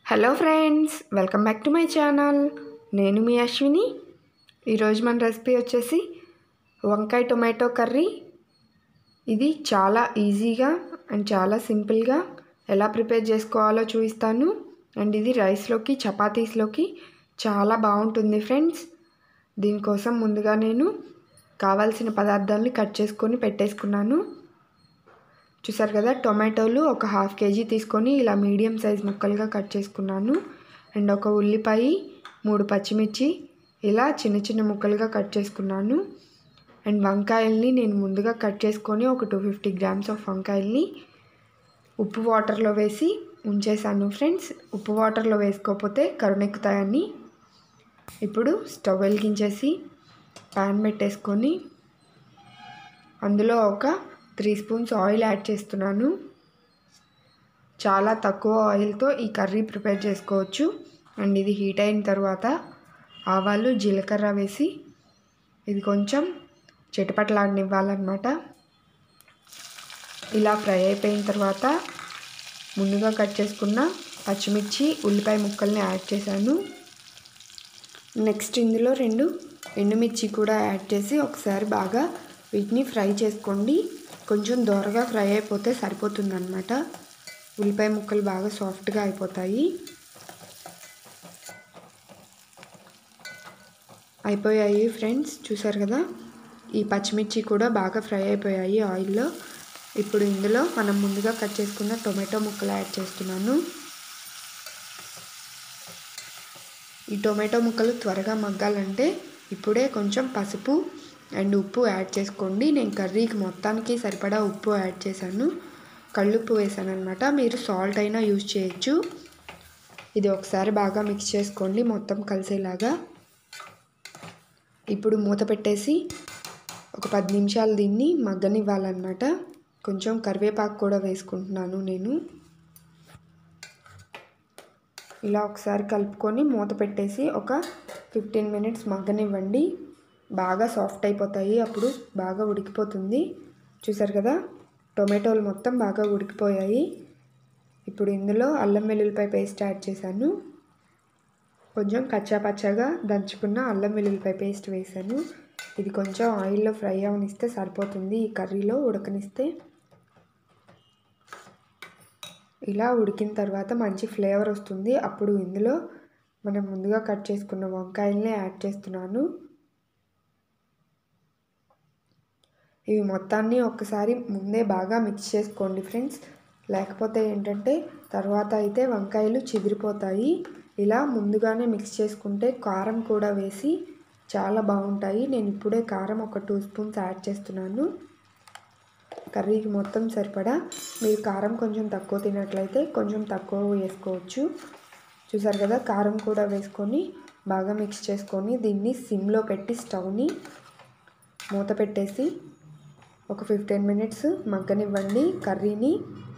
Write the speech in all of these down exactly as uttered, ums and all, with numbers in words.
Hello friends, welcome back to my channel. నేను మీ అశ్విని. ఈరోజు మన రెసిపీ వచ్చేసి వంకాయ టొమాటో కర్రీ. ఇది చాలా ఈజీగా అండ్ చాలా సింపుల్గా ఎలా ప్రిపేర్ చేసుకోవాలో చూపిస్తాను. అండ్ ఇది రైస్లోకి చపాతీస్లోకి చాలా బాగుంటుంది ఫ్రెండ్స్. దీనికోసం ముందుగా నేను కావాల్సిన పదార్థాలని కట్ చేసుకొని పెట్టేసుకున్నాను. చూసారు కదా, టొమాటోలు ఒక హాఫ్ కేజీ తీసుకొని ఇలా మీడియం సైజ్ ముక్కలుగా కట్ చేసుకున్నాను. అండ్ ఒక ఉల్లిపాయ, మూడు పచ్చిమిర్చి ఇలా చిన్న చిన్న ముక్కలుగా కట్ చేసుకున్నాను. అండ్ వంకాయల్ని నేను ముందుగా కట్ చేసుకొని ఒక టూ ఫిఫ్టీ గ్రామ్స్ ఆఫ్ వంకాయల్ని ఉప్పు వాటర్లో వేసి ఉంచేసాను ఫ్రెండ్స్. ఉప్పు వాటర్లో వేసుకోకపోతే కరుణెక్కుతాయని. ఇప్పుడు స్టవ్ వెలిగించేసి ప్యాన్ పెట్టేసుకొని అందులో ఒక త్రీ స్పూన్స్ ఆయిల్ యాడ్ చేస్తున్నాను. చాలా తక్కువ ఆయిల్తో ఈ కర్రీ ప్రిపేర్ చేసుకోవచ్చు. అండ్ ఇది హీట్ అయిన తర్వాత ఆవాలు, జీలకర్ర వేసి ఇది కొంచెం చిటపటలాడనివ్వాలన్నమాట. ఇలా ఫ్రై అయిపోయిన తర్వాత ముందుగా కట్ చేసుకున్న పచ్చిమిర్చి, ఉల్లిపాయ ముక్కల్ని యాడ్ చేశాను. నెక్స్ట్ ఇందులో రెండు ఎండుమిర్చి కూడా యాడ్ చేసి ఒకసారి బాగా వీటిని ఫ్రై చేసుకోండి. కొంచెం దోరగా ఫ్రై అయిపోతే సరిపోతుందన్నమాట. ఉల్లిపాయ ముక్కలు బాగా సాఫ్ట్గా అయిపోతాయి. అయిపోయాయి ఫ్రెండ్స్, చూసారు కదా, ఈ పచ్చిమిర్చి కూడా బాగా ఫ్రై అయిపోయాయి ఆయిల్లో. ఇప్పుడు ఇందులో మనం ముందుగా కట్ చేసుకున్న టొమాటో ముక్కలు యాడ్ చేస్తున్నాను. ఈ టొమాటో ముక్కలు త్వరగా మగ్గాలంటే ఇప్పుడే కొంచెం పసుపు అండ్ ఉప్పు యాడ్ చేసుకోండి. నేను కర్రీకి మొత్తానికి సరిపడా ఉప్పు యాడ్ చేశాను, కళ్ళుప్పు వేసాను అనమాట. మీరు సాల్ట్ అయినా యూజ్ చేయొచ్చు. ఇది ఒకసారి బాగా మిక్స్ చేసుకోండి మొత్తం కలిసేలాగా. ఇప్పుడు మూత పెట్టేసి ఒక పది నిమిషాలు దీన్ని మగ్గనివ్వాలన్నమాట. కొంచెం కరివేపాకు కూడా వేసుకుంటున్నాను నేను. ఇలా ఒకసారి కలుపుకొని మూత పెట్టేసి ఒక ఫిఫ్టీన్ మినిట్స్ మగ్గనివ్వండి. బాగా సాఫ్ట్ అయిపోతాయి, అప్పుడు బాగా ఉడికిపోతుంది. చూసారు కదా, టొమాటోలు మొత్తం బాగా ఉడికిపోయాయి. ఇప్పుడు ఇందులో అల్లం వెల్లుల్లిపాయ పేస్ట్ యాడ్ చేశాను. కొంచెం కచ్చా పచ్చాగా దంచుకున్న అల్లం వెల్లుల్లిపాయ పేస్ట్ వేసాను. ఇది కొంచెం ఆయిల్లో ఫ్రై అవనిస్తే సరిపోతుంది. ఈ కర్రీలో ఉడకనిస్తే ఇలా ఉడికిన తర్వాత మంచి ఫ్లేవర్ వస్తుంది. అప్పుడు ఇందులో మనం ముందుగా కట్ చేసుకున్న వంకాయల్ని యాడ్ చేస్తున్నాను. ఇవి మొత్తాన్ని ఒక్కసారి ముందే బాగా మిక్స్ చేసుకోండి ఫ్రెండ్స్. లేకపోతే ఏంటంటే తర్వాత అయితే వంకాయలు చిదిరిపోతాయి. ఇలా ముందుగానే మిక్స్ చేసుకుంటే కారం కూడా వేసి చాలా బాగుంటాయి. నేను ఇప్పుడే కారం ఒక టూ స్పూన్స్ యాడ్ చేస్తున్నాను కర్రీకి మొత్తం సరిపడా. మీరు కారం కొంచెం తక్కువ తినట్లయితే కొంచెం తక్కువ వేసుకోవచ్చు. చూసారు కదా, కారం కూడా వేసుకొని బాగా మిక్స్ చేసుకొని దీన్ని సిమ్లో పెట్టి స్టవ్ని మూత పెట్టేసి ఒక ఫిఫ్టీన్ మినిట్స్ మగ్గనివ్వండి కర్రీని.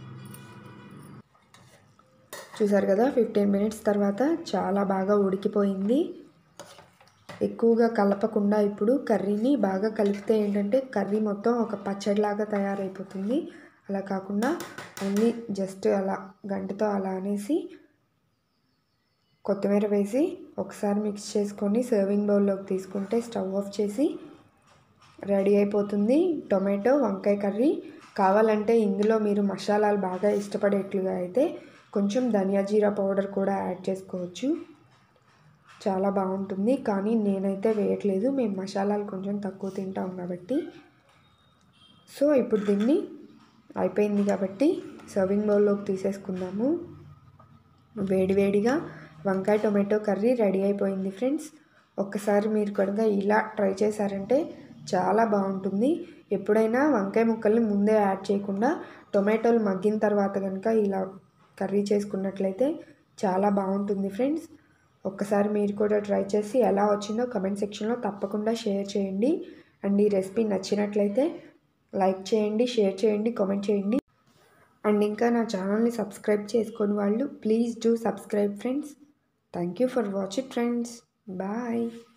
చూసారు కదా, ఫిఫ్టీన్ మినిట్స్ తర్వాత చాలా బాగా ఉడికిపోయింది. ఎక్కువగా కలపకుండా ఇప్పుడు కర్రీని బాగా కలిపితే ఏంటంటే కర్రీ మొత్తం ఒక పచ్చడిలాగా తయారైపోతుంది. అలా కాకుండా ఓన్లీ జస్ట్ అలా గంటతో అలా అనేసి కొత్తిమీర వేసి ఒకసారి మిక్స్ చేసుకొని సర్వింగ్ బౌల్లోకి తీసుకుంటే స్టవ్ ఆఫ్ చేసి రెడీ అయిపోతుంది టొమాటో వంకాయ కర్రీ. కావాలంటే ఇందులో మీరు మసాలాలు బాగా ఇష్టపడేట్లుగా అయితే కొంచెం ధనియా జీరా పౌడర్ కూడా యాడ్ చేసుకోవచ్చు. చాలా బాగుంటుంది, కానీ నేనైతే వేయట్లేదు. మేము మసాలాలు కొంచెం తక్కువ తింటాం కాబట్టి. సో ఇప్పుడు దీన్ని అయిపోయింది కాబట్టి సర్వింగ్ బౌల్లోకి తీసేసుకుందాము. వేడివేడిగా వంకాయ టొమాటో కర్రీ రెడీ అయిపోయింది ఫ్రెండ్స్. ఒక్కసారి మీరు కనుక ఇలా ట్రై చేశారంటే చాలా బాగుంటుంది. ఎప్పుడైనా వంకాయ ముక్కల్ని ముందే యాడ్ చేయకుండా టొమాటోలు మగ్గిన తర్వాత కనుక ఇలా కర్రీ చేసుకున్నట్లయితే చాలా బాగుంటుంది ఫ్రెండ్స్. ఒక్కసారి మీరు కూడా ట్రై చేసి ఎలా వచ్చిందో కమెంట్ సెక్షన్లో తప్పకుండా షేర్ చేయండి. అండ్ ఈ రెసిపీ నచ్చినట్లయితే లైక్ చేయండి, షేర్ చేయండి, కామెంట్ చేయండి. అండ్ ఇంకా నా ఛానల్ని సబ్స్క్రైబ్ చేసుకొని వాళ్ళు please do subscribe friends. Thank you for watching friends. Bye.